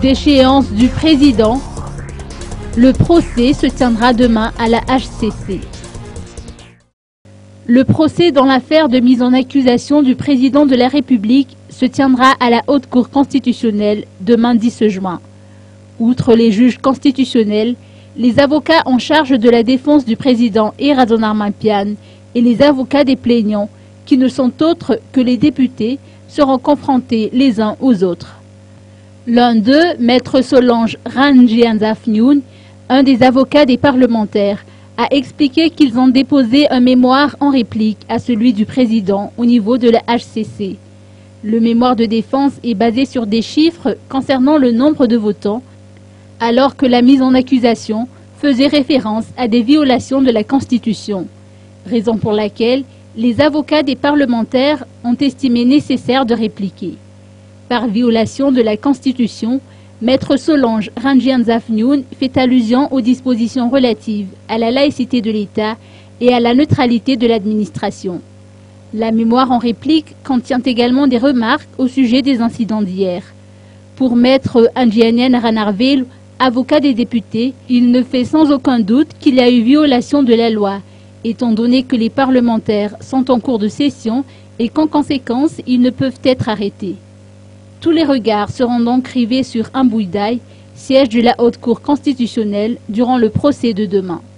Déchéance du président. Le procès se tiendra demain à la HCC. Le procès dans l'affaire de mise en accusation du président de la République se tiendra à la Haute Cour constitutionnelle demain 10 juin. Outre les juges constitutionnels, les avocats en charge de la défense du président Eradon Armampian et les avocats des plaignants, qui ne sont autres que les députés, seront confrontés les uns aux autres. L'un d'eux, Maître Solange Rangianzafnioun, un des avocats des parlementaires, a expliqué qu'ils ont déposé un mémoire en réplique à celui du président au niveau de la HCC. Le mémoire de défense est basé sur des chiffres concernant le nombre de votants, alors que la mise en accusation faisait référence à des violations de la Constitution, raison pour laquelle les avocats des parlementaires ont estimé nécessaire de répliquer. Par violation de la Constitution, Maître Solange Rangianzafnioun fait allusion aux dispositions relatives à la laïcité de l'État et à la neutralité de l'administration. La mémoire en réplique contient également des remarques au sujet des incidents d'hier. Pour Maître Angianian Ranarvel, avocat des députés, il ne fait sans aucun doute qu'il y a eu violation de la loi, étant donné que les parlementaires sont en cours de session et qu'en conséquence, ils ne peuvent être arrêtés. Tous les regards seront donc rivés sur Ambouidaï, siège de la Haute Cour constitutionnelle, durant le procès de demain.